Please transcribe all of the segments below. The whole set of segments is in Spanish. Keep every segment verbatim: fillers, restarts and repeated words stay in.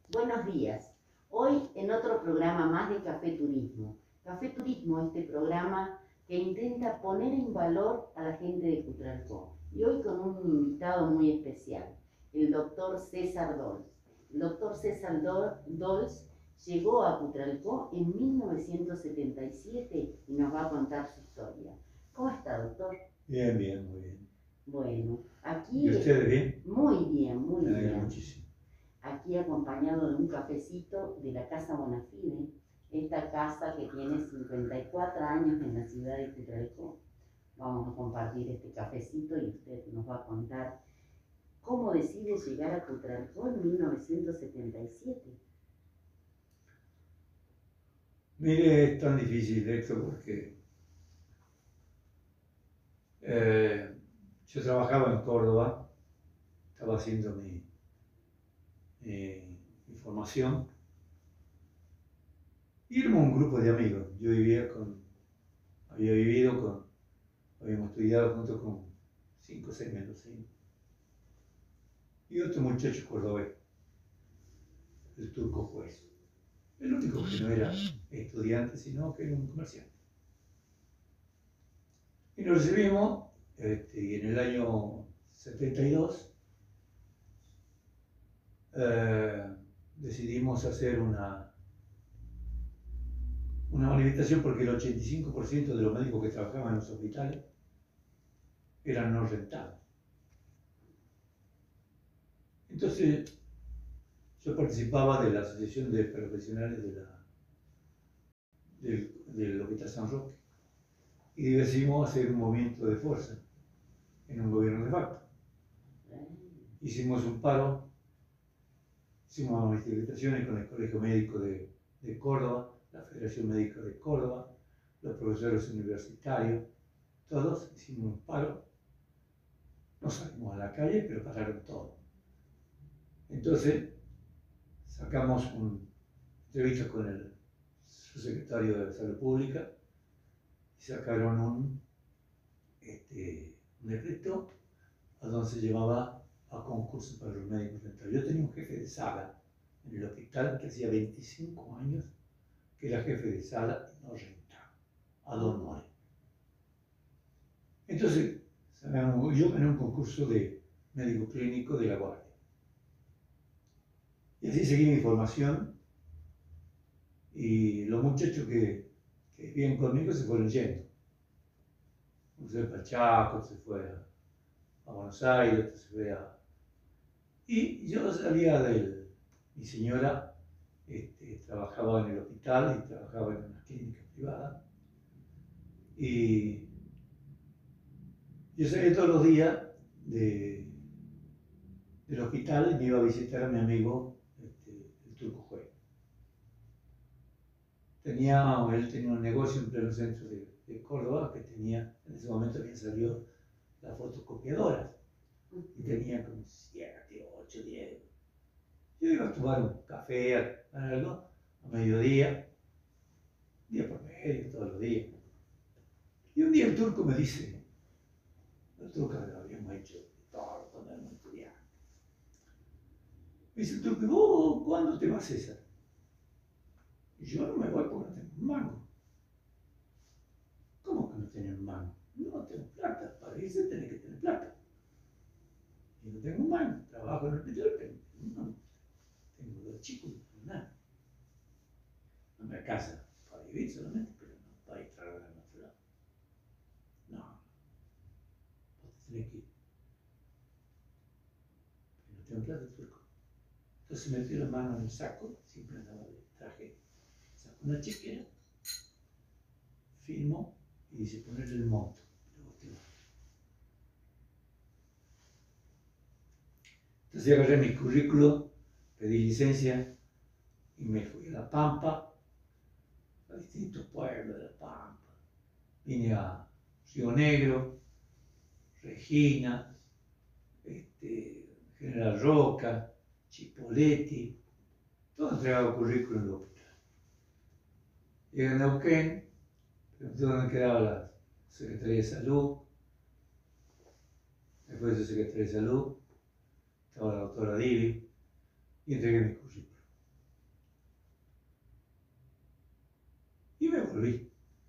Buenos días. Hoy en otro programa más de Café Turismo. Café Turismo, este programa que intenta poner en valor a la gente de Cutralcó. Y hoy con un invitado muy especial, el doctor César Dols. El doctor César Dols llegó a Cutralcó en mil novecientos setenta y siete y nos va a contar su historia. ¿Cómo está, doctor? Bien, bien, muy bien. Bueno, aquí... ¿Y ustedes bien? Muy bien, muy Me alegra bien. muchísimo. Aquí acompañado de un cafecito de la Casa Bonafide, esta casa que tiene cincuenta y cuatro años en la ciudad de Cutralcó. Vamos a compartir este cafecito y usted nos va a contar cómo decide llegar a Cutralcó en mil novecientos setenta y siete. Mire, es tan difícil esto porque eh, yo trabajaba en Córdoba, estaba haciendo mi, mi, mi formación y éramos un grupo de amigos. Yo vivía con, había vivido con, habíamos estudiado junto con cinco o seis mendocinos y otro muchacho cordobés, el turco juez. El único que no era estudiante, sino que era un comerciante. Y nos recibimos, este, y en el año setenta y dos eh, decidimos hacer una, una manifestación porque el ochenta y cinco por ciento de los médicos que trabajaban en los hospitales eran no rentados. Entonces, yo participaba de la Asociación de Profesionales de la, del, del Hospital San Roque y decidimos hacer un movimiento de fuerza en un gobierno de facto. Hicimos un paro, hicimos manifestaciones con el Colegio Médico de, de Córdoba, la Federación Médica de Córdoba, los profesores universitarios, todos hicimos un paro. No salimos a la calle, pero pararon todo. Entonces, sacamos una entrevista con el subsecretario de Salud Pública y sacaron un, este, un decreto a donde se llevaba a concurso para los médicos rentables. Yo tenía un jefe de sala en el hospital que hacía veinticinco años que era jefe de sala y no rentaba, a Don More. Entonces, yo gané un concurso de médico clínico de La Guardia. Y así seguí mi formación y los muchachos que, que vivían conmigo se fueron yendo. Uno se fue para Chaco, se fue a, a Buenos Aires, otro se fue a... Y yo salía de... Mi señora este, trabajaba en el hospital y trabajaba en una clínica privada. Y yo salía todos los días de, del hospital y me iba a visitar a mi amigo, este, el turco juez. Tenía, él tenía un negocio en pleno centro de, de Córdoba que tenía, en ese momento habían salido las fotocopiadoras y tenía como siete, ocho, diez. Yo iba a tomar un café, a algo, a mediodía, día por medio, todos los días. Y un día el turco me dice, el turco lo habíamos hecho todo cuando éramos estudiantes. Me dice el turco, ¿vos cuándo te vas, César? Y yo no me voy porque no tengo un mango. ¿Cómo que no tenés un mango? No tengo plata, para irse tenés que tener plata. Y no tengo un mango, trabajo en el hospital, pero no tengo dos chicos, no tengo nada. No me alcanza para vivir solamente, pero no para ir a trabajar en otro lado. No, vos te tenés que ir. Pero no tengo plata, turco. Entonces metió la mano en el saco, siempre andaba de traje, sacó una chequera, firmó y dice ponerle el monto. Pero vos te vas. Entonces agarré mi currículo, pedí licencia y me fui a La Pampa, a distintos pueblos de La Pampa. Vine a Río Negro, Regina, este, General Roca, Chipoleti, todo entregaba currículum en el hospital. Llegué a Neuquén, pregunté dónde quedaba la Secretaría de Salud. Después de la Secretaría de Salud estaba la doctora Divi y entregué mi currículum. volví.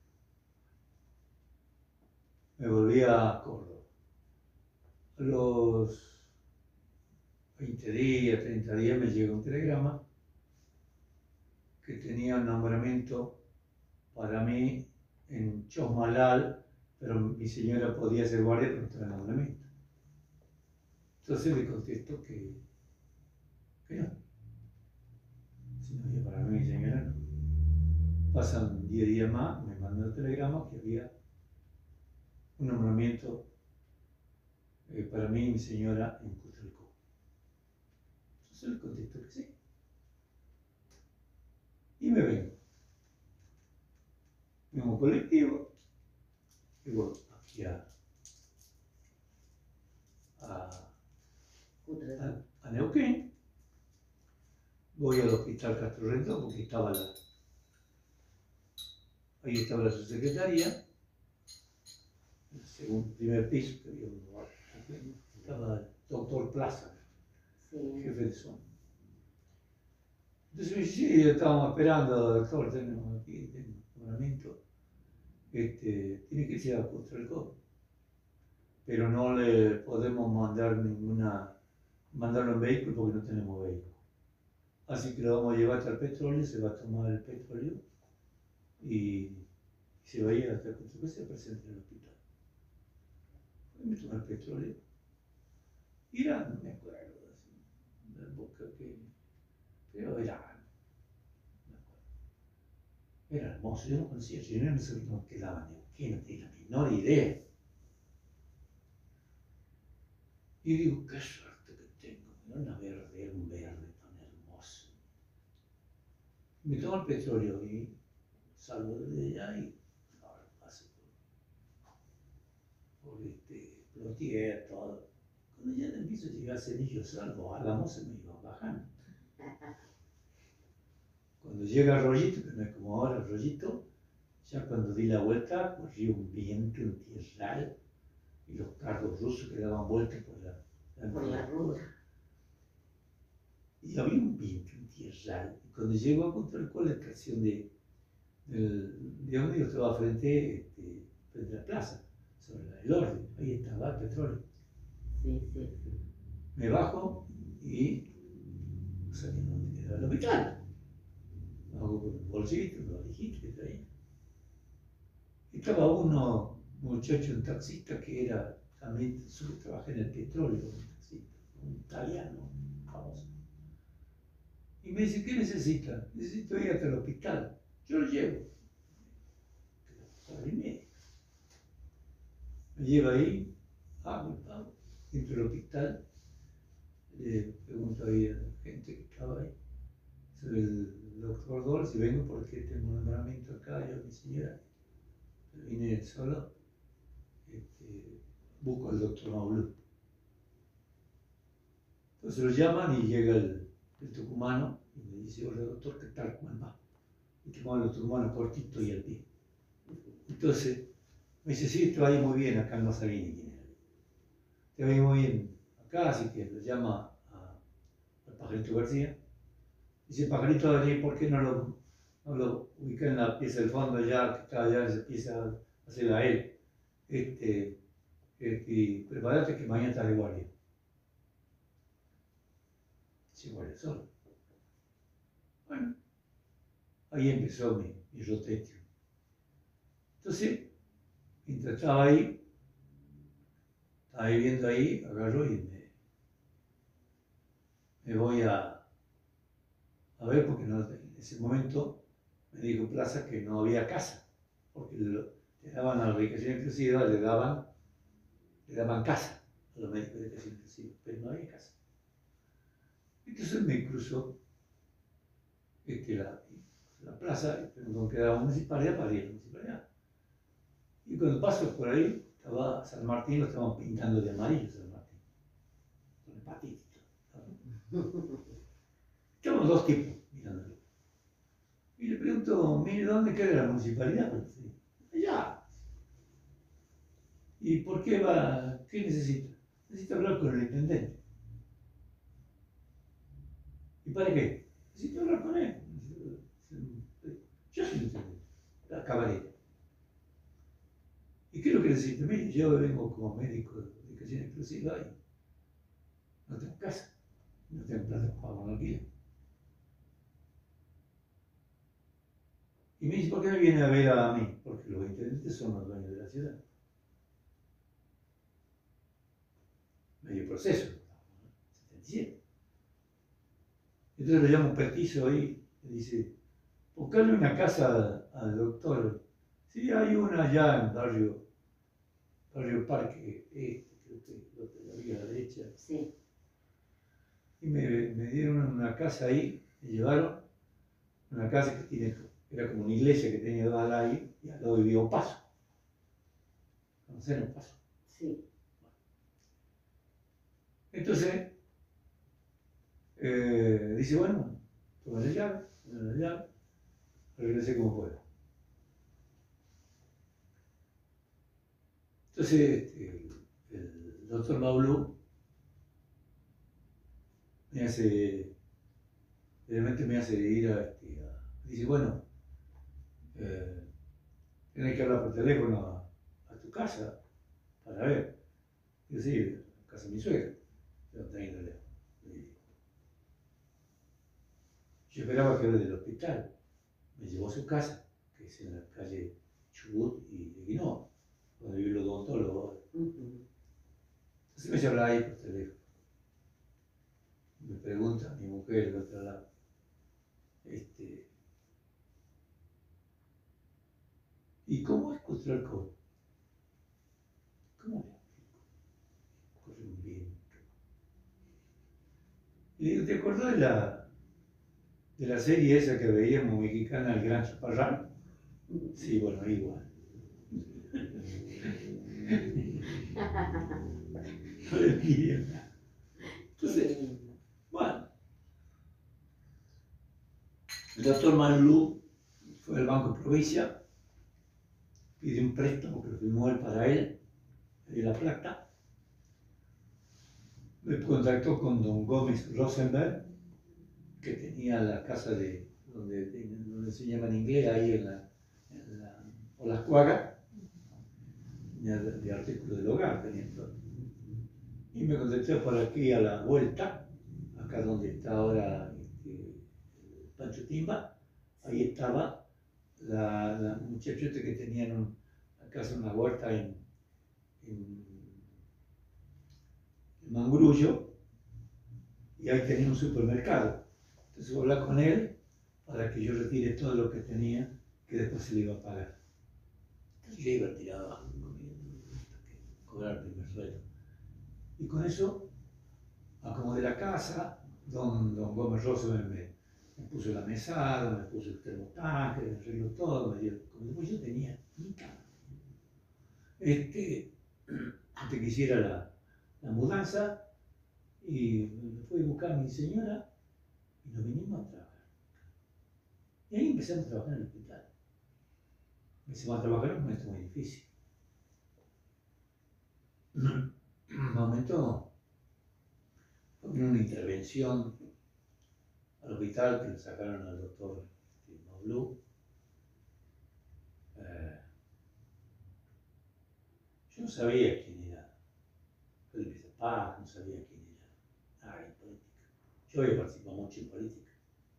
Me volví a Córdoba. A los veinte días, treinta días me llegó un telegrama que tenía un nombramiento para mí en Chosmalal, pero mi señora podía ser guardia, pero no estaba en nombramiento. Entonces le contesto que, que no. Si no había para mí, mi señora no. Pasan diez días más, me mandan el telegrama que había un nombramiento eh, para mí y mi señora en Cutralcó. Entonces le contesto que sí. Y me vengo. Vengo en colectivo y voy aquí a, a, a, a Neuquén. Voy al hospital Castro Rendón porque estaba la, ahí estaba la subsecretaría, en el segundo, primer piso, que había un lugar, estaba el doctor Plaza, sí, jefe de zona. Entonces me dice, sí, estábamos esperando, doctor, tenemos aquí, tenemos nombramiento, este, tiene que irse a Cutralcó, pero no le podemos mandar ninguna, mandarlo en vehículo porque no tenemos vehículo. Así que lo vamos a llevar hasta el petróleo, se va a tomar el petróleo y se va a ir hasta Cutralcó, se presenta en el hospital. Y me tomé el petróleo. Y era, no me acuerdo, así, la boca que, pero era, no me acuerdo. Era hermoso, yo no conocía, yo no sabía cómo quedaba Neuquén, no tenía la menor idea. Y digo, qué suerte que tengo, era una verde, un verde tan hermoso. Me tomo el petróleo y salgo de allá y ahora paso por, por este, Plotier, todo. Cuando ya empiezo a llegar a Cenillo Salvo, Álamo se me iba bajando. Cuando llega Arroyito, que no es como ahora Arroyito, ya cuando di la vuelta, corría un viento, un tierral, y los carros rusos que daban vueltas por la, la, por la ruta. Y había un viento, un tierral. Y cuando llego a Cutralcó, la estación de, del, de donde yo estaba frente, este, frente a la plaza, sobre la del orden, ahí estaba el petróleo. Sí, sí, sí. Me bajo y no sabía dónde quedaba el hospital. Hago con un bolsito, un valijito que traía. Y estaba uno, muchacho, un taxista que era, también trabajaba en el petróleo, un taxista, un italiano famoso. Y me dice, ¿qué necesita? Necesito ir hasta el hospital. Yo lo llevo. Hora y media. Me lleva ahí, hago el pago, entro al hospital, le pregunto ahí a la gente que estaba ahí, soy el doctor Dor, si vengo porque tengo un nombramiento acá, yo, mi señora, vine solo, este, busco al doctor Maulú. Entonces lo llaman y llega el, el tucumano y me dice, hola doctor, ¿qué tal? ¿Cómo va? Y tomaba el tucumano cortito y al pie. Entonces me dice, sí, te va a ir muy bien, acá no sabía ni quién era. Te va a ir muy bien acá, así que lo llama a, al Pajarito García. Dice, Pajarito va a venir, ¿por qué no lo, no lo ubica en la pieza del fondo ya, que está allá, esa pieza, a hacerla a él? Este, este, y prepárate que mañana está de guardia. Sí, guardia solo. Bueno, ahí empezó mi, mi rotetio. Entonces, mientras estaba ahí, estaba viviendo ahí, agarro y me, me voy a, a ver, porque no, en ese momento me dijo Plaza que no había casa, porque lo, le daban a la medicación inclusiva, le daban, le daban casa a los médicos de medicación inclusiva, pero no había casa. Entonces me cruzó este, la, la plaza, donde quedaba municipalidad para ir a la municipalidad. Y cuando paso por ahí, estaba San Martín, lo estaban pintando de amarillo San Martín, con el patito. Estaban dos tipos mirándolo. Y le pregunto, mire, ¿dónde queda la municipalidad? Allá. ¿Y por qué va? ¿Qué necesita? Necesita hablar con el intendente. ¿Y para qué? Necesito hablar con él. Yo soy el intendente. Cabrera. ¿Y qué es lo que necesito? Mire, yo vengo como médico de dedicación exclusiva y no tengo casa, no tengo plata para pagar un alquiler. Y me dice, ¿por qué me viene a ver a mí? Porque los intendentes son los dueños de la ciudad. Medio proceso, setenta y siete. Entonces le llamo un petizo ahí y dice, buscarle una casa al doctor. Sí, hay una allá en barrio, barrio Parque Este, creo que lo había a la derecha. Sí. Y me, me dieron una casa ahí, me llevaron una casa que tiene, era como una iglesia que tenía dos aladas ahí, y al lado vivía un paso. ¿Conocen un paso? Sí. Entonces, eh, dice, bueno, toma la llave, toma la llave, regresé como pueda. Entonces, este, el doctor Maulú me hace, realmente me hace ir a, este, a dice, bueno, eh, tienes que hablar por teléfono a, a tu casa para ver. Yo sí, a casa de mi suegra, yo no tenía teléfono. Yo esperaba que era del hospital, me llevó a su casa, que es en la calle Chubut y Eguinoa, donde vive el odontólogo. Uh-huh. Entonces me habla ahí por teléfono. Me pregunta mi mujer del otro lado, este, ¿y cómo es Cutral Cove? ¿Cómo le explico? Corre un viento. Y le digo, ¿te acordás de la, de la serie esa que veíamos mexicana, El Gran Chaparral? Sí, bueno, igual. No le pidieron nada. Entonces, bueno, el doctor Maulú fue al Banco de Provincia, pidió un préstamo que lo firmó él para él, le dio la plata, me contactó con don Gómez Rosenberg, que tenía la casa de donde, donde enseñaban inglés, ahí en la, en la Olascuaga, de, de artículos del hogar tenía todo. Y me contactó por aquí a la vuelta, acá donde está ahora este, Pancho Timba, ahí estaba la, la muchachota que tenían un, la casa, una huerta en, en, en Mangrullo, y ahí tenía un supermercado. Entonces voy a hablar con él para que yo retire todo lo que tenía, que después se le iba a pagar. Entonces yo iba a tirar abajo, cobrar el primer sueldo. Y con eso acomodé la casa, don, don Gómez Rosenberg me, me puso la mesada, me puso el termotanque, me arregló todo, me dio, como después yo tenía mi cama. Este, antes que hiciera la, la mudanza, y me fui a buscar a mi señora y nos vinimos a trabajar. Y ahí empezamos a trabajar en el hospital. Empezamos a trabajar en un momento muy difícil. Un momento, vino una intervención al hospital que le sacaron al doctor Maulú. Eh, yo no sabía quién era Felipe Zapata, no sabía quién era nadie en política. Yo había participado mucho en política.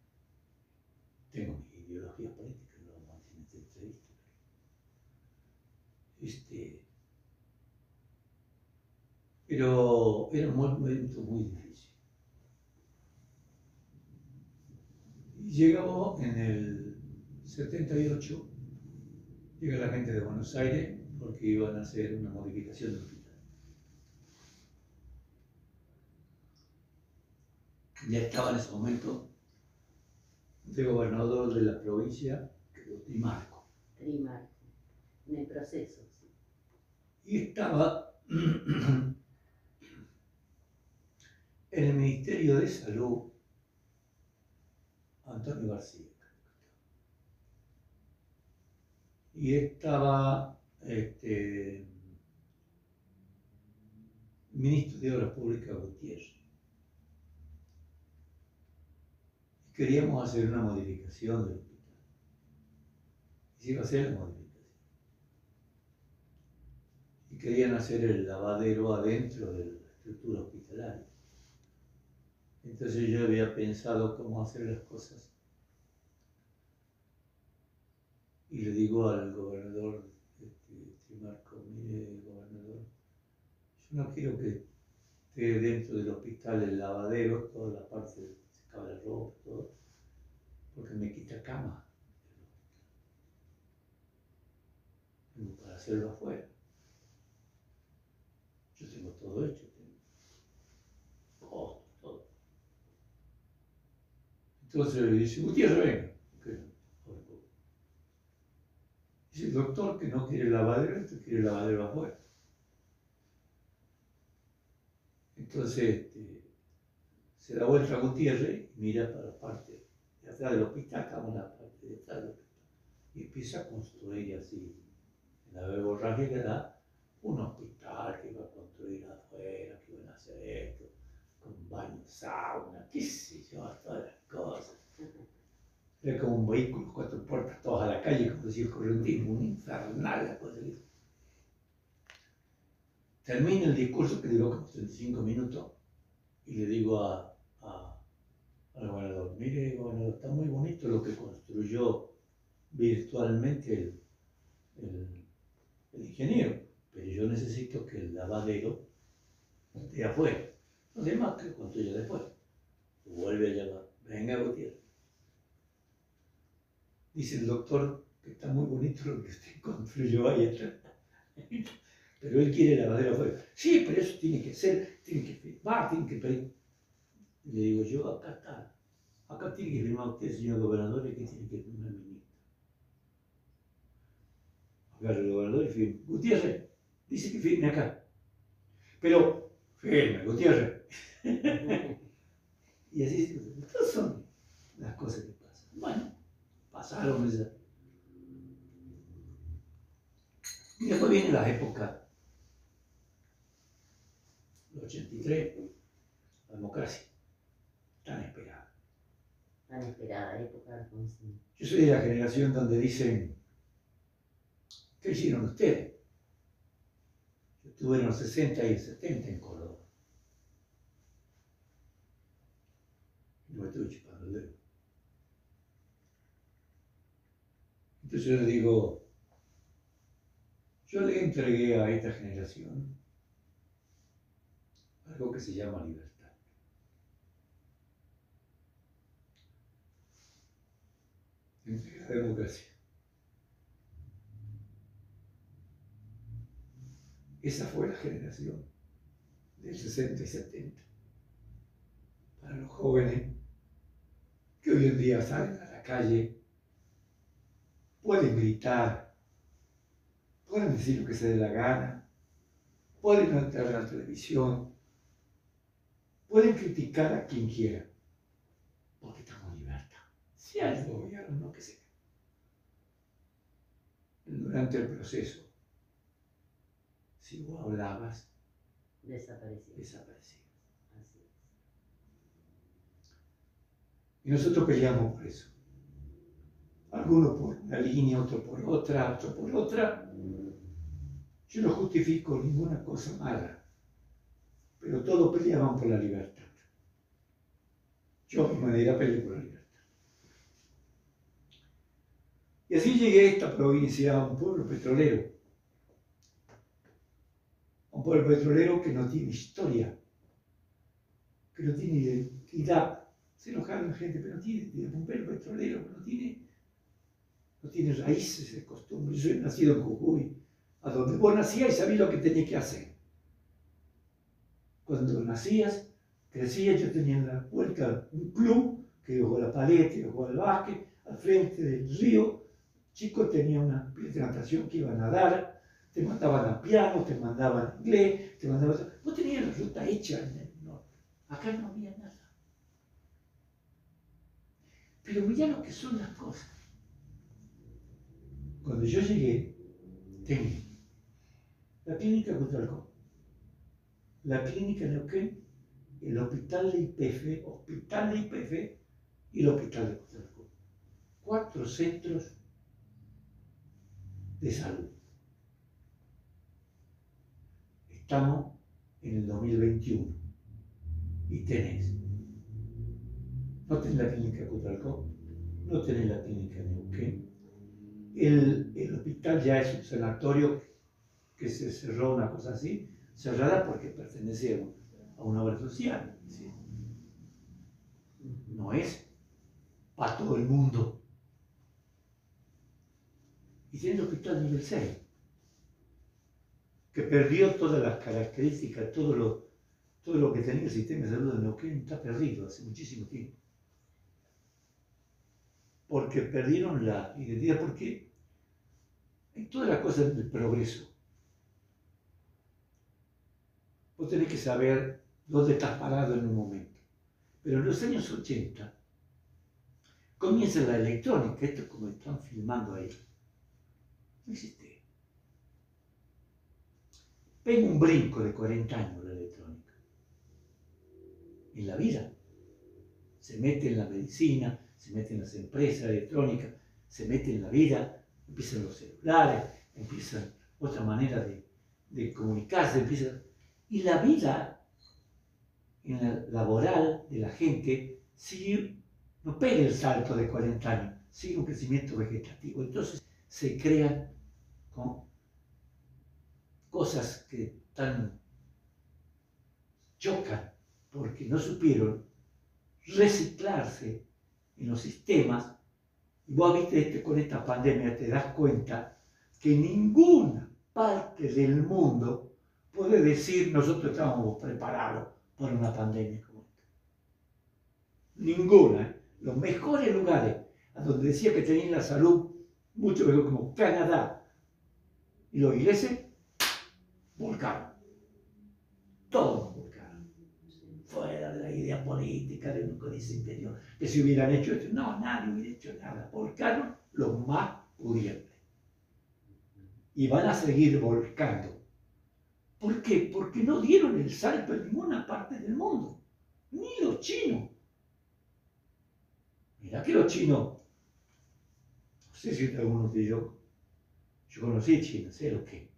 Tengo mi ideología política, no vamos a decir en esta entrevista. Este, pero era un momento muy difícil. Y llegamos en el setenta y ocho, llega la gente de Buenos Aires porque iban a hacer una modificación del hospital. Ya estaba en ese momento de gobernador de la provincia, Trimarco. Trimarco, en el proceso, sí. Y estaba en el Ministerio de Salud Antonio García. Y estaba este, ministro de Obras Públicas Gutiérrez. Y queríamos hacer una modificación del hospital. y se iba a hacer la modificación. Y querían hacer el lavadero adentro de la estructura hospitalaria. Entonces yo había pensado cómo hacer las cosas. Y le digo al gobernador, este, Trimarco, mire, gobernador, yo no quiero que esté dentro del hospital el lavadero, toda la parte de secar la ropa, todo, porque me quita cama. Tengo para hacerlo afuera. Yo tengo todo hecho, tengo todo, todo. Entonces le dice, Gutiérrez, venga. Dice el doctor que no quiere lavadero, que quiere lavadero afuera. Entonces este, se da vuelta a Gutiérrez y mira para la parte de atrás del hospital, estamos en la parte de atrás del hospital, y empieza a construir así, en la verborragia que da, un hospital que iba a construir afuera, que iban a hacer esto, con baño, sauna, qué sé yo, todas las cosas. Era como un vehículo, cuatro puertas, todas a la calle, como decía el correntino, un infernal la cosa que hizo. Termina el discurso que duró como treinta y cinco minutos y le digo a, a, al gobernador, mire gobernador, está muy bonito lo que construyó virtualmente el, el, el ingeniero, pero yo necesito que el lavadero esté afuera. Los demás que construya después. Lo vuelve a llamar, venga Gutiérrez. Dice el doctor que está muy bonito lo que usted construyó ahí atrás. Pero él quiere lavadero afuera. Sí, pero eso tiene que ser, tiene que firmar, tiene que pedir. Y le digo yo, acá está. Acá tiene que firmar usted, señor gobernador, y aquí tiene que firmar el ministro. Agarra el gobernador y firma. Gutiérrez, dice que firme acá. Pero, firme, Gutiérrez. Y así, estas son las cosas que pasan. Bueno, pasaron esas. Y después viene la época, el ochenta y tres, la democracia, tan esperada. Tan esperada época, Alfonsín. Yo soy de la generación donde dicen, ¿qué hicieron ustedes? Yo estuve en los sesenta y setenta en Córdoba. No me estuve chupando el dedo. Entonces yo le digo, yo le entregué a esta generación algo que se llama libertad. Entregué la democracia. Esa fue la generación del sesenta y setenta. Para los jóvenes que hoy en día salen a la calle, pueden gritar, pueden decir lo que se dé la gana, pueden entrar a la televisión, pueden criticar a quien quiera, porque estamos en libertad, sea el gobierno que sea. Durante el proceso, si vos hablabas, desapareció. desaparecías. Así es. Y nosotros peleamos por eso. Algunos por una línea, otro por otra, otro por otra. Yo no justifico ninguna cosa mala, pero todos peleaban por la libertad. Yo a mi manera peleé por la libertad. Y así llegué a esta provincia, a un pueblo petrolero. Un pueblo petrolero que no tiene historia, que no tiene identidad. Se enojaron la gente, pero no tiene, un pueblo petrolero que no tiene, no tiene raíces de costumbre. Yo soy nacido en Jujuy, a donde vos nacías y sabías lo que tenías que hacer. Cuando nacías, crecías, yo tenía en la vuelta un club que jugó la paleta, que jugó al básquet, al frente del río. Chicos tenía una pileta de natación que iba a nadar, te mandaban a piano, te mandaban a inglés, te mandaban... Vos tenías la ruta hecha en el norte. Acá no había nada. Pero mirá lo que son las cosas. Cuando yo llegué, tenía la clínica Cutralcó, la clínica Neuquén, el hospital de I P F, hospital de I P F y el hospital de Cutralcó. Cuatro centros de salud. Estamos en el dos mil veintiuno y tenés, no tenés la clínica Cutralcó, no tenés la clínica Neuquén, el, el hospital ya es un sanatorio que se cerró, una cosa así, cerrada porque pertenece a una obra social, ¿sí? No es para todo el mundo. Y tiene el hospital nivel seis, que perdió todas las características, todo lo, todo lo que tenía el sistema de salud de Neuquén está perdido hace muchísimo tiempo. Porque perdieron la identidad, porque en todas las cosas del progreso, vos tenés que saber dónde estás parado en un momento. Pero en los años ochenta comienza la electrónica, esto es como están filmando ahí. No existe. Pega un brinco de cuarenta años la electrónica. En la vida. Se mete en la medicina, se mete en las empresas electrónicas, se mete en la vida, empiezan los celulares, empiezan otra manera de, de comunicarse, empieza... Y la vida en la laboral de la gente sigue, no pega el salto de cuarenta años, sigue un crecimiento vegetativo. Entonces se crean con cosas que tan chocan porque no supieron reciclarse en los sistemas. Y vos viste este, con esta pandemia te das cuenta que ninguna parte del mundo puede decir nosotros estamos preparados para una pandemia como esta. Ninguna. ¿eh? Los mejores lugares a donde decía que tenían la salud mucho mejor, como Canadá y los ingleses, volcaron. Todos volcaron. Fuera de la idea política de un códice interior, que si hubieran hecho esto, no, nadie hubiera hecho nada. Volcaron los más pudientes. Y van a seguir volcando. ¿Por qué? Porque no dieron el salto en ninguna parte del mundo. Ni los chinos. Mirá que los chinos, no sé si alguno de ellos, yo conocí China, sé lo que.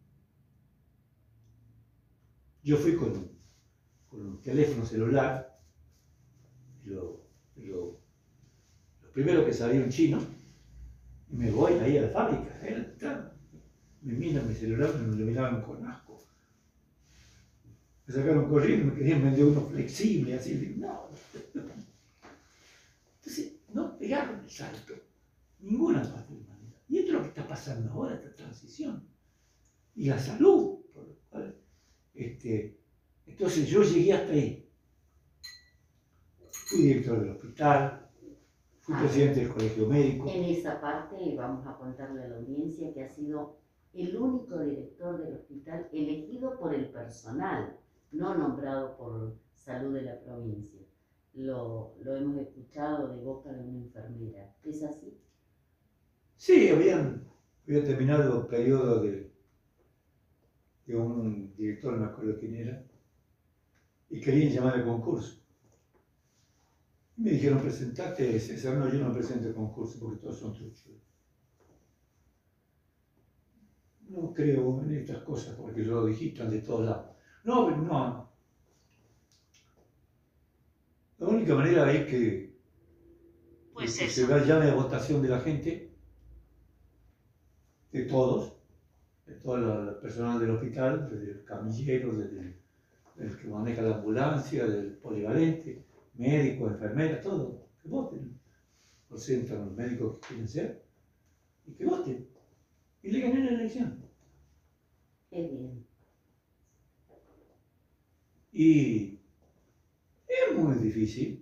Yo fui con un, con un teléfono celular, y lo, y lo, lo primero que sabía un chino, y me voy ahí a la fábrica, ¿eh? Me miran mi celular, me lo miraban con asco. Me sacaron corriendo, me querían vender uno flexible, así, digo, no. Entonces, no pegaron el salto, ninguna parte de la humanidad. Y esto es lo que está pasando ahora, esta transición. Y la salud, por lo cual, este, entonces yo llegué hasta ahí. Fui director del hospital, fui ah, presidente del colegio médico. En esa parte vamos a contarle a la audiencia que ha sido el único director del hospital elegido por el personal, no nombrado por salud de la provincia. Lo, lo hemos escuchado de boca de una enfermera. ¿Es así? Sí, habían, había terminado el periodo de, de un director, no me acuerdo quién era, y querían llamar al concurso. Y me dijeron, presentate, César. No, yo no presento el concurso porque todos son truchos. No creo en estas cosas porque lo digitan de todos lados. No, pero no, no. La única manera es que, pues que se llame a votación de la gente, de todos, de todo el personal del hospital, desde el camillero, desde el, el que maneja la ambulancia, del polivalente, médico, enfermera, todo, que voten. Presentan los médicos que quieren ser y que voten. Y le gané la elección. Qué bien. Y es muy difícil.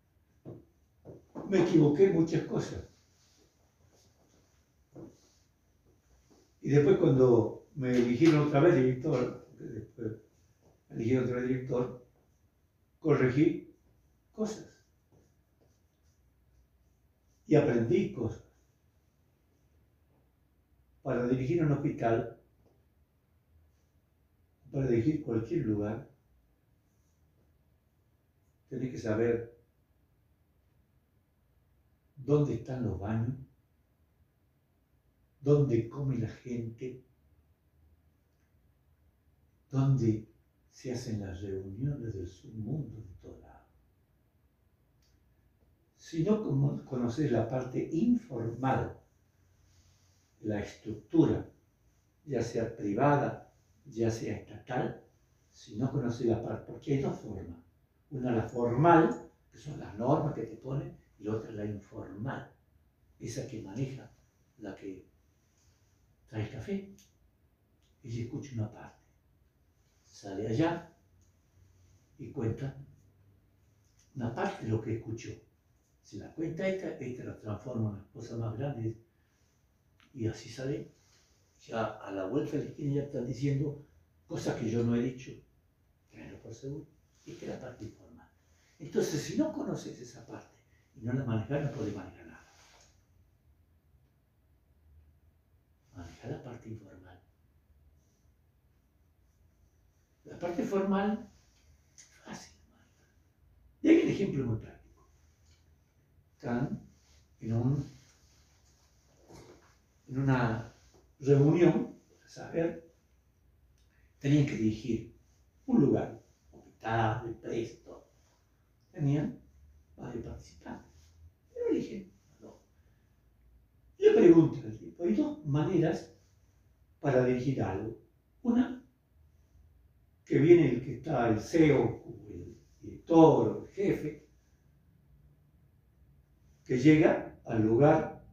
Me equivoqué en muchas cosas. Y después cuando me eligieron otra vez director, después me eligieron otra vez director, corregí cosas. Y aprendí cosas. Para dirigir un hospital, para dirigir cualquier lugar, tenés que saber dónde están los baños, dónde come la gente, dónde se hacen las reuniones del submundo de todo lado. Si no conoces la parte informal, la estructura, ya sea privada, ya sea estatal, si no conoces la parte, porque hay dos formas. Una la formal, que son las normas que te ponen, y la otra la informal, esa que maneja, la que trae café. Ella escucha una parte, sale allá y cuenta una parte de lo que escuchó. Si la cuenta esta, esta la transforma en una cosa más grande y así sale. Ya a la vuelta de la esquina ya están diciendo cosas que yo no he dicho, tenlo por seguro. Esta es la parte informal. Entonces, si no conoces esa parte y no la manejas, no podés manejar nada. Manejar la parte informal. La parte formal, fácil de manejar. Y hay un ejemplo muy práctico. Están en, un, en una reunión, para saber, tenían que dirigir un lugar, hospital, empresa, todo. Tenían varios participantes. Pero eligen a dos. Le preguntan al tipo, hay dos maneras para dirigir algo. Una, que viene el que está el C E O, o el director, o el jefe, que llega al lugar,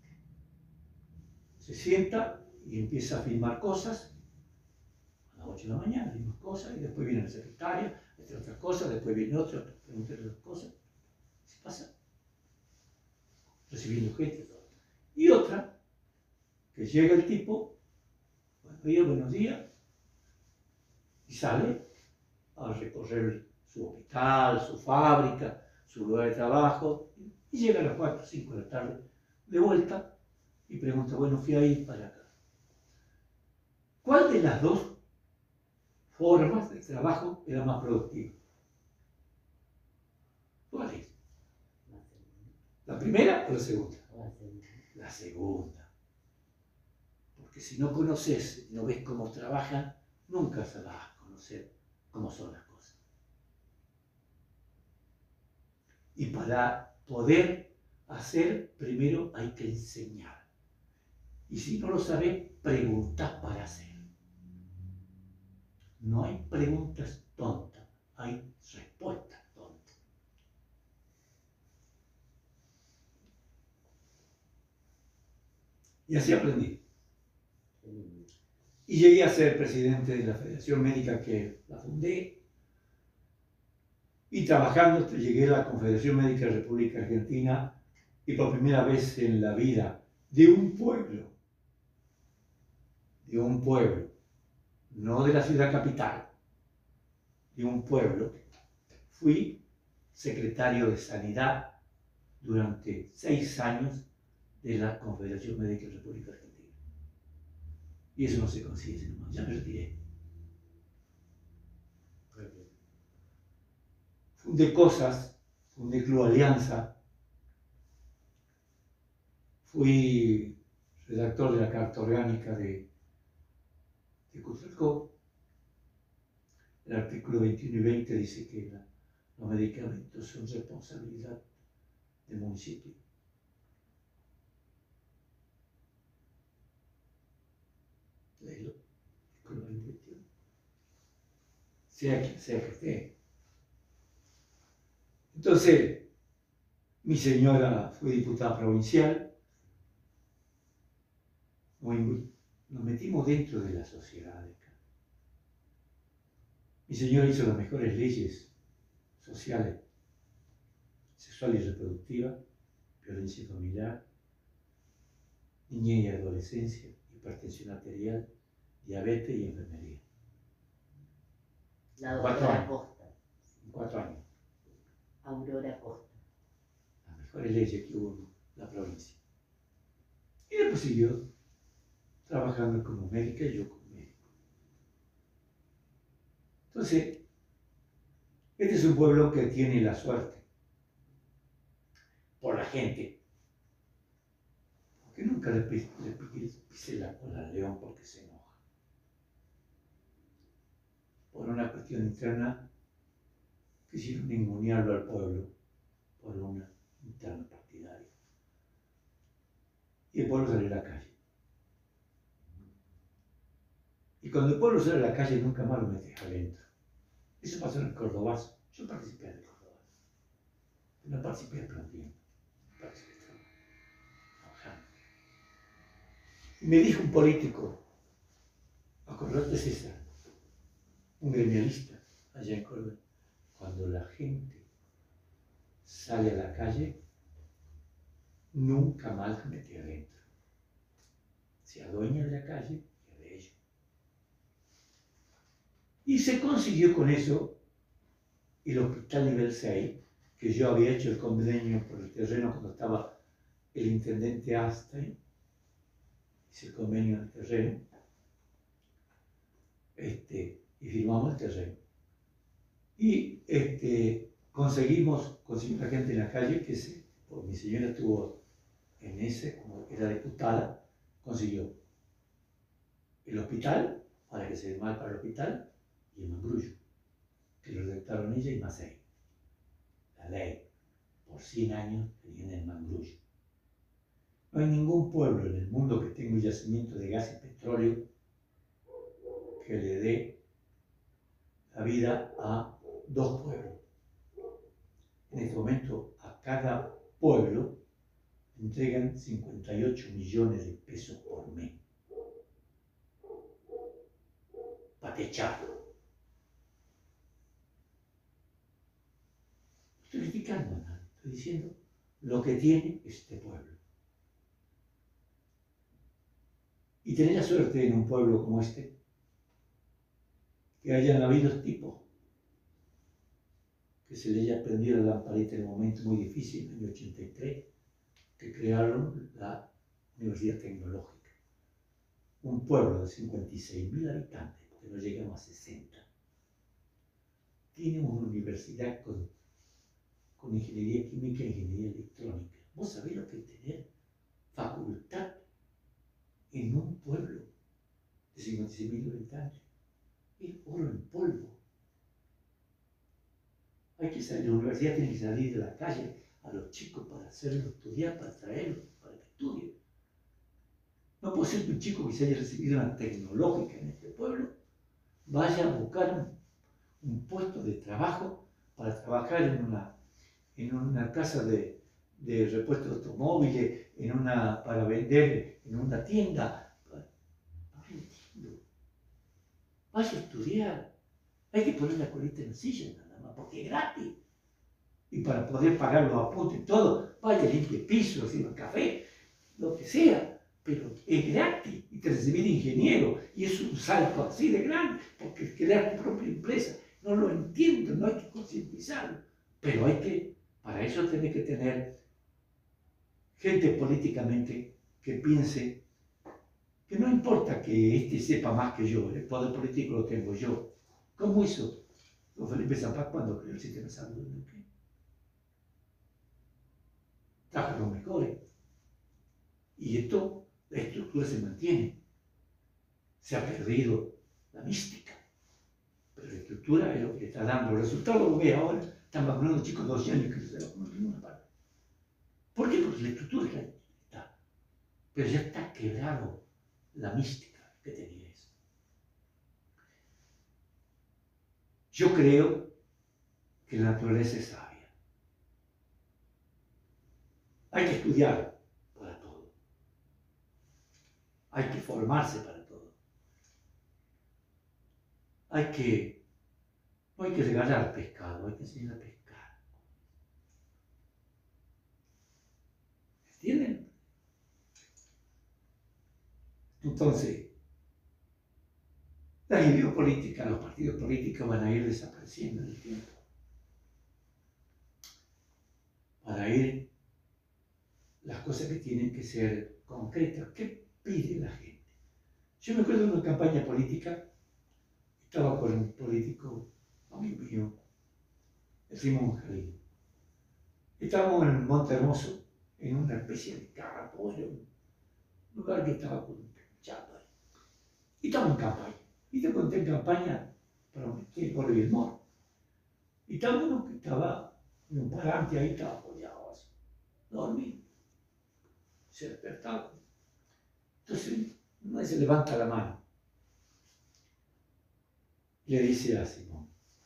se sienta y empieza a filmar cosas, a las ocho de la mañana, filma cosas, y después viene la secretaria, entre otras cosas, después viene otro, pregunta otras cosas, se pasa recibiendo gente, todo. Y otra, que llega el tipo, buenos días, buenos días, y sale a recorrer su hospital, su fábrica, su lugar de trabajo, y llega a las cuatro o cinco de la tarde de vuelta y pregunta, bueno, fui a ir para acá. ¿Cuál de las dos formas de trabajo era más productiva? ¿Cuál es? ¿La primera o la segunda? La segunda. Porque si no conoces, no ves cómo trabajan, nunca se vas a conocer cómo son las cosas. Y para poder hacer, primero hay que enseñar. Y si no lo sabes, preguntás para hacer. No hay preguntas tontas, hay respuestas tontas. Y así aprendí. Y llegué a ser presidente de la Federación Médica que la fundé. Y trabajando llegué a la Confederación Médica de la República Argentina y por primera vez en la vida de un pueblo, de un pueblo, no de la ciudad capital, de un pueblo, fui secretario de Sanidad durante seis años de la Confederación Médica de la República Argentina. Y eso no se consigue, nomás. Ya me retiré. Fundé cosas, fundé Club Alianza, fui redactor de la Carta Orgánica de, de Cutralcó. El artículo veintiuno y veinte dice que la, los medicamentos son responsabilidad del municipio. Léelo, artículo veintiuno. Sea quien sea que esté. Entonces, mi señora fue diputada provincial, nos metimos dentro de la sociedad acá. Mi señora hizo las mejores leyes sociales, sexual y reproductiva, violencia familiar, niñez y adolescencia, hipertensión arterial, diabetes y enfermería. La doctora Costa. En cuatro años. Aurora Costa. Las mejores leyes que hubo en la provincia. Y después siguió trabajando como médica y yo como médico. Entonces, este es un pueblo que tiene la suerte por la gente. Porque no, nunca le, pis, le pisé la cola al león porque se enoja. Por una cuestión interna, quisieron ningunearlo al pueblo por una interna partidaria. Y el pueblo salió a la calle. Y cuando el pueblo sale a la calle, nunca más lo metes adentro. Eso pasó en el Cordobazo. Yo participé del Cordobazo. No participé aplaudiendo. Participé trabajando. Y me dijo un político, acordate César, un gremialista allá en Córdoba, cuando la gente sale a la calle, nunca más lo mete adentro. Se adueña de la calle y es de ellos. Y se consiguió con eso el hospital nivel seis, que yo había hecho el convenio por el terreno cuando estaba el intendente Astein, hice el convenio del terreno, este, y firmamos el terreno. Y este, conseguimos, conseguimos la gente en la calle, que se, porque mi señora estuvo en ese, como era diputada, consiguió el hospital, para que se mal para el hospital, y el mangrullo, que lo redactaron ella y Macei. La ley, por cien años, tenían el mangrullo. No hay ningún pueblo en el mundo que tenga un yacimiento de gas y petróleo que le dé la vida a dos pueblos. En este momento, a cada pueblo entregan cincuenta y ocho millones de pesos por mes para techarlo. Estoy criticando a nadie, estoy diciendo lo que tiene este pueblo. Y tener la suerte en un pueblo como este, que hayan habido tipos que se les haya prendido la lamparita en un momento muy difícil, en el año ochenta y tres, que crearon la Universidad Tecnológica. Un pueblo de cincuenta y seis mil habitantes, porque no llegamos a sesenta. Tiene una universidad con, con ingeniería química e ingeniería electrónica. ¿Vos sabés lo que es tener facultad en un pueblo de cincuenta y seis mil habitantes? Es oro en polvo. Hay que salir, la universidad tiene que salir de la calle a los chicos para hacerlos estudiar, para traerlos, para que estudien. No puede ser que un chico que se haya recibido una tecnológica en este pueblo vaya a buscar un, un puesto de trabajo para trabajar en una, en una casa de, de repuestos de automóviles, en una, para vender en una tienda. No lo entiendo. Vaya a estudiar. Hay que poner la colita en la silla nada más, porque es gratis. Y para poder pagar los apuntes y todo, vaya, limpie pisos, sirva café, lo que sea. Pero es gratis. Y te recibí de ingeniero. Y es un salto así de grande, porque es crear tu propia empresa. No lo entiendo, no hay que concientizarlo. Pero hay que, para eso tenés que tener gente políticamente que piense que no importa que este sepa más que yo, el poder político lo tengo yo. ¿Cómo hizo don Felipe Zapag cuando creó el sistema de salud en Neuquén? Trajo los mejores. Y esto, la estructura se mantiene. Se ha perdido la mística. Pero la estructura es lo que está dando. Los resultados lo ve ahora. Están vacunando chicos de doce años que no se vacunan en ninguna parte. ¿Por qué? Porque la estructura está. Pero ya está quebrado la mística que tenía eso. Yo creo que la naturaleza es sabia. Hay que estudiar para todo. Hay que formarse para todo. Hay que, no hay que regalar pescado, hay que enseñar a pescar. ¿Entienden? Entonces, la ideología política, los partidos políticos van a ir desapareciendo en el tiempo. Van a ir las cosas que tienen que ser concretas. ¿Qué pide la gente? Yo me acuerdo de una campaña política, estaba con un político amigo mío, el Simón Jalín. Estábamos en Monte Hermoso, en una especie de campo, un lugar que estaba chato ahí. Y estamos en campaña. Y te conté en campaña para meter por el mor. Y estaba uno que estaba en un parante ahí, estaba apoyado así, dormido. Se despertaba. Entonces, uno se levanta la mano. Le dice a Simón.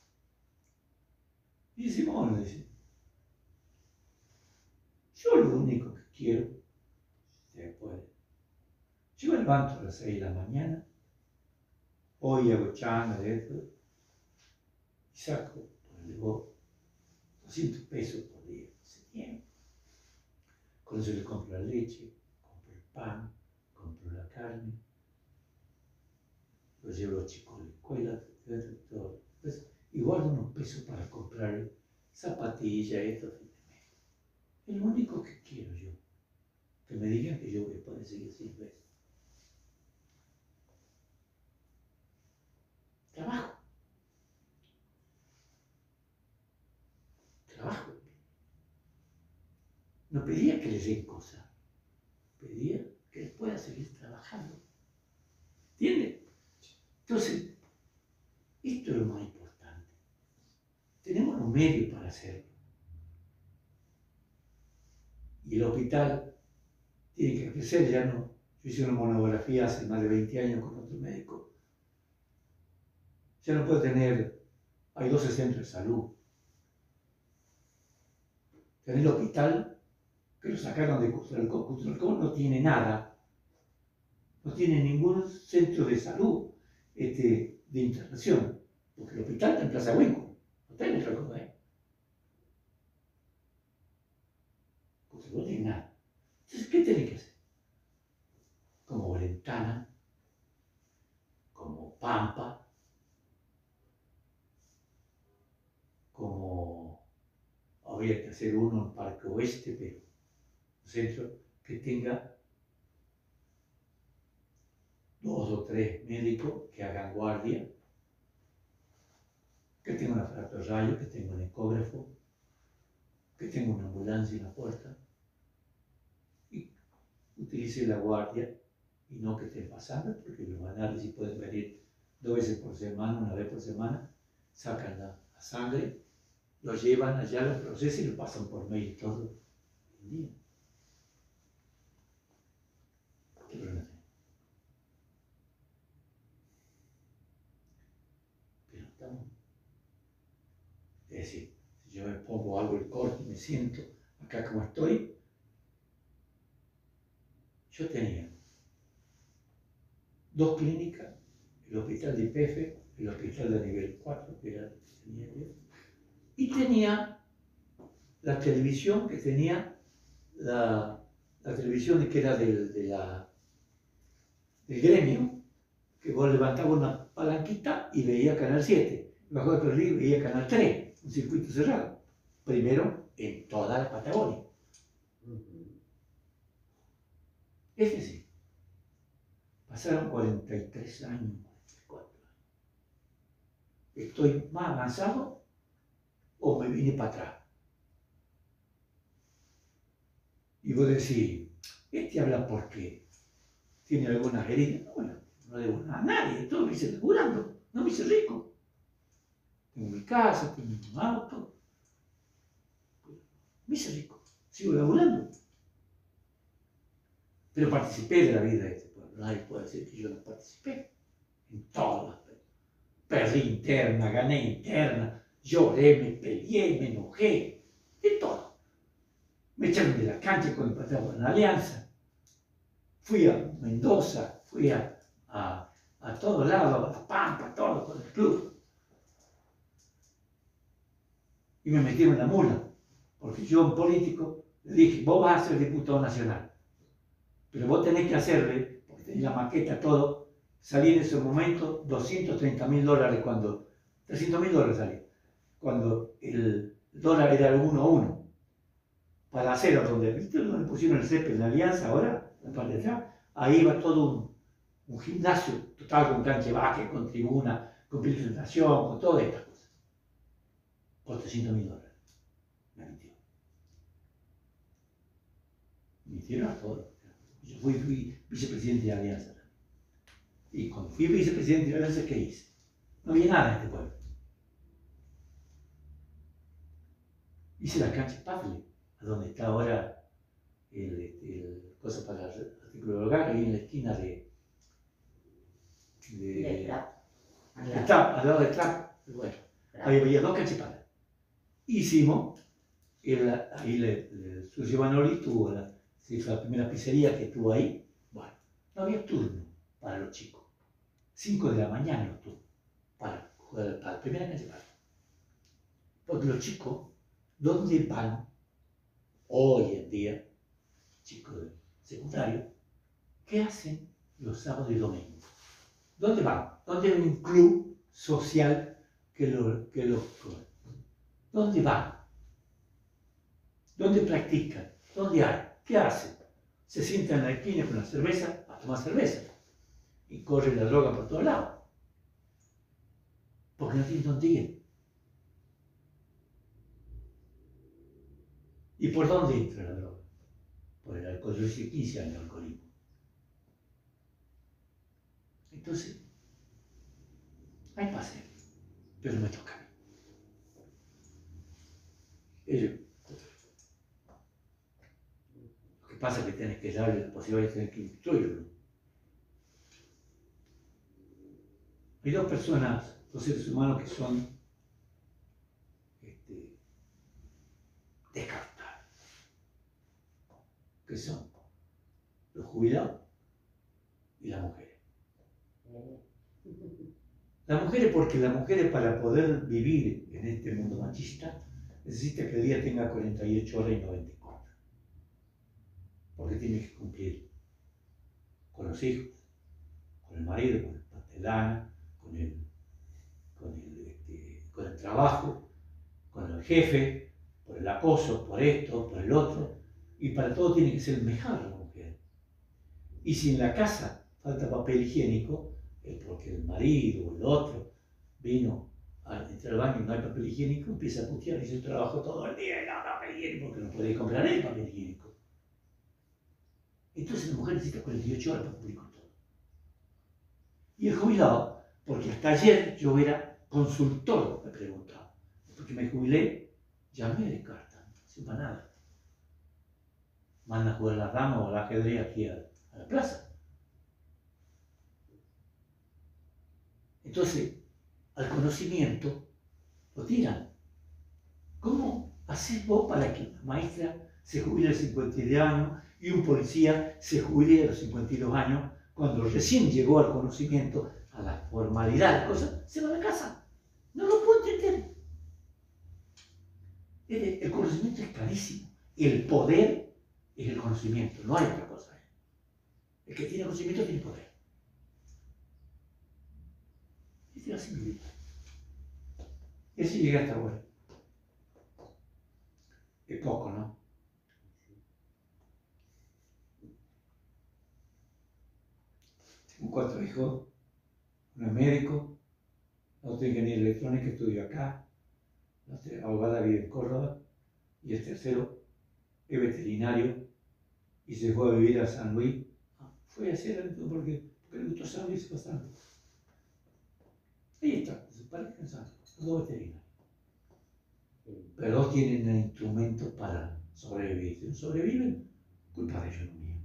Y Simón le dice, yo lo único que quiero, si se puede, yo me levanto a las seis de la mañana, hoy hago changa de esto, y saco, ponle doscientos pesos por día, ese tiempo. Con eso le compro la leche, compro el pan, compro la carne, lo llevo a los chicos a la escuela, todo. Pues, y guardo unos pesos para comprar zapatillas, esto, fin de mes. Es lo único que quiero yo. Que me digan que yo voy a poder seguir sin ver. Trabajo. Trabajo. No pedía que les den cosas. Pedía que les pueda seguir trabajando. ¿Entiendes? Entonces, esto es lo más importante. Tenemos los medios para hacerlo. Y el hospital tiene que crecer, ya no. Yo hice una monografía hace más de veinte años con otro médico. Ya no puede tener, hay doce centros de salud. Tener el hospital que lo sacaron de Cutralcó. Cutralcó no tiene nada. No tiene ningún centro de salud este, de internación. Porque el hospital está en Plaza Huenco. No está en otra cosa, ¿eh? Cutralcó no tiene nada. Entonces, ¿qué tiene que hacer? Como Ventana, como Pampa, como habría que hacer uno en Parque Oeste, pero un centro que tenga dos o tres médicos que hagan guardia, que tenga un aparato de rayo, que tenga un ecógrafo, que tenga una ambulancia en la puerta y utilice la guardia y no que estén pasando, porque los análisis pueden venir dos veces por semana, una vez por semana, sacan la, la sangre, lo llevan allá, lo procesan y lo pasan por mail todo el día. ¿Qué problema tiene? Pero estamos. Es decir, si yo me pongo algo el corte y me siento acá como estoy, yo tenía dos clínicas, el hospital de I P F, el hospital de nivel cuatro, que era el que tenía yo, y tenía la televisión que tenía, la, la televisión que era del, de la, del gremio, que vos levantabas una palanquita y veía Canal siete, bajo de Perrí veía Canal tres, un circuito cerrado, primero en toda la Patagonia. Es decir, pasaron cuarenta y tres años, cuarenta y cuatro años. ¿Estoy más avanzado o me vine para atrás? Y vos decís, este habla porque tiene algunas heridas. Bueno, no debo nada a nadie, todo me hice laburando, no me hice rico. Tengo mi casa, tengo mi auto. Me hice rico, sigo laburando. Pero participé de la vida de este pueblo. Nadie puede decir que yo no participé. En todas. Perdí interna, gané interna, lloré, me peleé, me enojé. De todo. Me echaron de la cancha cuando empatamos en la Alianza. Fui a Mendoza, fui a, a, a todos lados, a Pampa, todo con el club. Y me metieron en la mula. Porque yo, un político, le dije, vos vas a ser diputado nacional. Pero vos tenés que hacerle, porque tenés la maqueta, todo, salí en ese momento doscientos treinta mil dólares cuando, trescientos mil dólares salí, cuando el dólar era uno a uno. Para hacer, donde, ¿viste donde pusieron el césped en la Alianza ahora? La parte de atrás, ahí iba todo un, un gimnasio total con cancha de básquet, con tribuna, con filtración, con todas estas cosas. Por trescientos mil dólares. Me mintió. Me mintieron a todos. Yo fui, fui vicepresidente de Alianza. Y cuando fui vicepresidente de Alianza, ¿qué hice? No había nada en este pueblo. Hice la cancha Pafle, a donde está ahora el, el cosa para el artículo de hogar, ahí en la esquina de... de, de Trap. De Trap, al lado de Trap. Bueno, ahí había dos canchas Pafle. Hicimos, el, ahí le, le, Sucio Manoli tuvo la, se hizo la primera pizzería que tuvo ahí. Bueno, no había turno para los chicos. cinco de la mañana los turnos para jugar a la primera cancha Pafle. Porque los chicos, ¿dónde van hoy en día, chicos de secundario, qué hacen los sábados y domingos? ¿Dónde van? ¿Dónde hay un club social que los que lo, ¿dónde van? ¿Dónde practican? ¿Dónde hay? ¿Qué hacen? Se sientan en la esquina con la cerveza a tomar cerveza y corren la droga por todos lados. Porque no tienen dónde ir. ¿Y por dónde entra la droga? Por el alcohol. Yo hice quince años de alcoholismo. Entonces, hay pase, pero me toca. Ellos. Lo que pasa es que tienes que darle la posibilidad de tener que instruirlo. Hay dos personas, dos seres humanos que son este, descartados. Que son los jubilados y las mujeres. Las mujeres, porque las mujeres para poder vivir en este mundo machista necesita que el día tenga cuarenta y ocho horas y no veinticuatro. Porque tiene que cumplir con los hijos, con el marido, con el pastelana, con el, con el, este, con el trabajo, con el jefe, por el acoso, por esto, por el otro. Y para todo tiene que ser mejor la mujer. Y si en la casa falta papel higiénico, es porque el marido o el otro vino a entrar al baño y no hay papel higiénico, empieza a putear y dice: trabajo todo el día y no hay papel higiénico porque no puede comprar el papel higiénico. Entonces la mujer necesita cuarenta y ocho horas para cumplir con todo. Y el jubilado, porque hasta ayer yo era consultor, me preguntaba. Porque me jubilé, ya me descartan, no sirve para nada. Mandan a jugar a la dama o al ajedrez aquí a, a la plaza. Entonces, al conocimiento lo tiran. ¿Cómo haces vos para que una maestra se jubile a los cincuenta y dos años y un policía se jubile a los cincuenta y dos años cuando recién llegó al conocimiento, a la formalidad, cosas, se va a la casa? No lo puedo entender. El, el conocimiento es clarísimo. El poder es el conocimiento, no hay otra cosa. El que tiene conocimiento tiene poder. Y es así mi vida. Y así llegué hasta ahora. Es poco, ¿no? Tengo cuatro hijos. Uno es médico, la otra ingeniera electrónica, estudio acá, la otra abogada vive en Córdoba, y el tercero es veterinario y se fue a vivir a San Luis. Fue a hacer porque, porque le gustó San Luis y se fue a San Luis. Ahí está, se parece en San Luis, los dos veterinarios. Pero dos tienen el instrumento para sobrevivir. Si no sobreviven, culpa de ellos, no mía.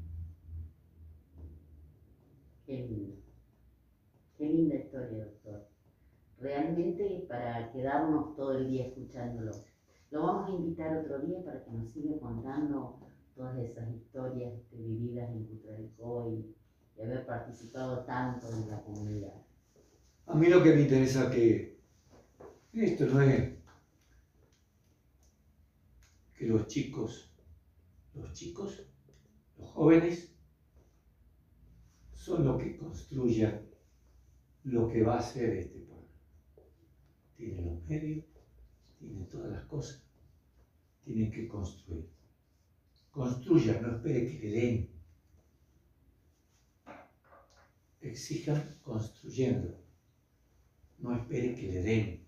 Qué lindo. Qué linda historia, doctor. Realmente para quedarnos todo el día escuchándolo. Lo vamos a invitar otro día para que nos siga contando todas esas historias este, vividas en Cutralcó y, y haber participado tanto en la comunidad. A mí lo que me interesa es que esto no es que los chicos, los chicos, los jóvenes, son los que construyan lo que va a ser este pueblo. Tienen los medios, tienen todas las cosas, tienen que construir. Construyan, no espere que le den. Exijan construyendo, no espere que le den.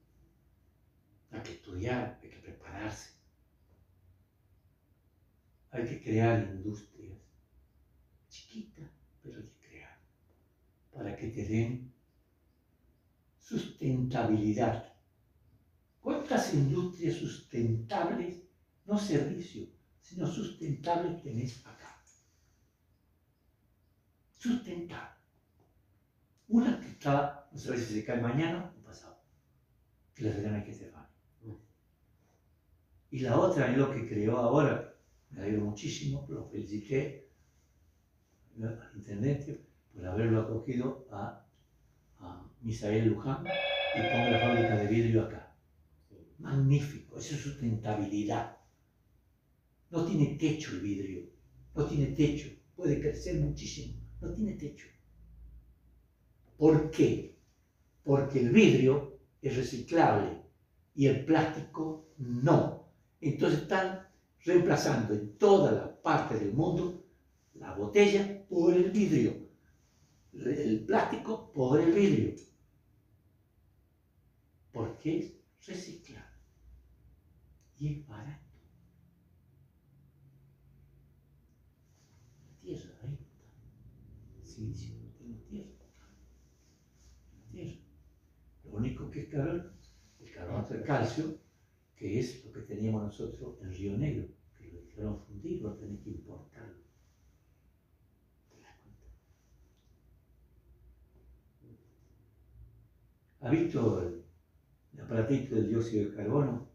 Hay que estudiar, hay que prepararse. hay que crear industrias chiquitas, pero hay que crear, para que te den sustentabilidad. ¿Cuántas industrias sustentables, no servicios, sino sustentables tenés acá? Sustentable. Una que está, no sabes si se cae mañana o pasado, que la Serena que se va. Y la otra es lo que creó ahora, me alegro muchísimo, lo felicité al intendente por haberlo acogido a, a Misael Luján y ponga la fábrica de vidrio acá. Magnífico, eso es sustentabilidad. No tiene techo el vidrio, no tiene techo, puede crecer muchísimo, no tiene techo. ¿Por qué? Porque el vidrio es reciclable y el plástico no. Entonces están reemplazando en toda la parte del mundo la botella por el vidrio, el plástico por el vidrio. Porque es reciclable y es barato. Tierra, ahí está. Sí, sí, no tengo tierra. Tierra. Lo único que es caro es el carbonato de calcio, que es lo que teníamos nosotros en Río Negro, que lo dejaron fundir, lo tenés que importarlo. ¿Te das cuenta? ¿Has visto el, el aparatito del dióxido de carbono?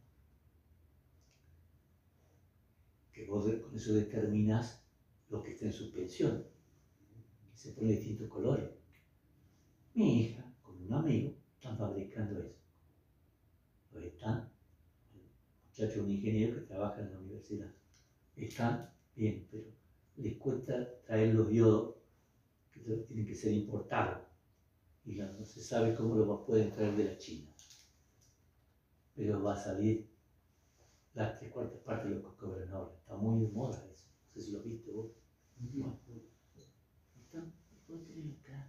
Que vos de, con eso determinás lo que está en suspensión. Se pone distintos colores. Mi hija, con un amigo, están fabricando eso. Pues están, el muchacho, un ingeniero que trabaja en la universidad. Están bien, pero les cuesta traer los diodos que tienen que ser importados. Y no, no se sabe cómo los pueden traer de la China. Pero va a salir las tres cuartas partes de lo que cobran ahora. Está muy de moda eso. No sé si lo viste vos. Bueno, están, pueden tener acá.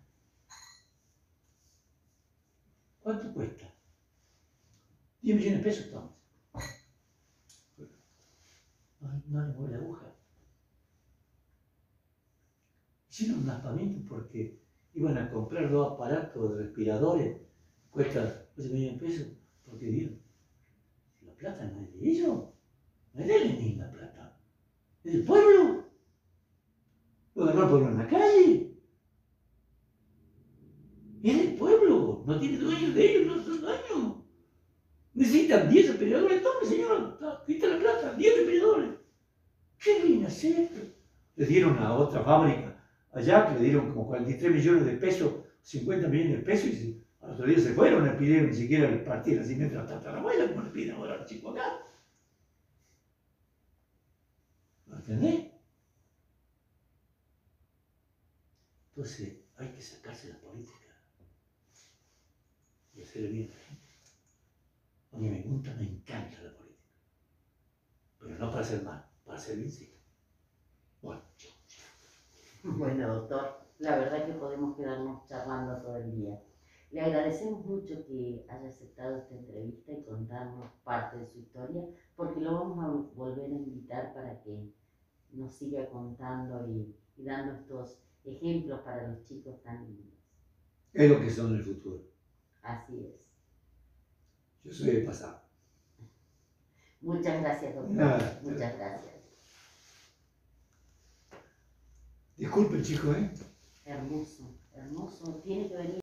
¿Cuánto cuesta? diez millones de pesos, Tomás. No, no le mueve la aguja. Hicieron un lanzamiento porque iban a comprar dos aparatos de respiradores, cuesta doce millones de pesos, porque dijeron, la plata no es de ellos, no es de Lenin la plata, es del pueblo. Lo ganó el pueblo en la calle. Es del pueblo, no tiene dueños de ellos, no son dueños. Necesitan diez respiradores, tome señor, aquí está la plata, diez respiradores. ¿Qué viene a hacer? Le dieron a otra fábrica allá que le dieron como cuarenta y tres millones de pesos, cincuenta millones de pesos, y a los otros días se fueron, le pidieron ni siquiera le partieran así mientras la tatarabuela, como le piden ahora al chico acá. ¿Lo entendés? Entonces hay que sacarse la política y hacer bien a la gente. A mí me gusta, me encanta la política, pero no para hacer mal, para hacer bien sí. Bueno, chao. Bueno, doctor, la verdad que podemos quedarnos charlando todo el día. Le agradecemos mucho que haya aceptado esta entrevista y contarnos parte de su historia, porque lo vamos a volver a invitar para que nos siga contando y, y dando estos ejemplos para los chicos tan lindos. Es lo que son en el futuro. Así es. Yo soy el pasado. Muchas gracias, doctor. Nada. Muchas gracias. Disculpe, chico, ¿eh? Hermoso, hermoso. Tiene que venir.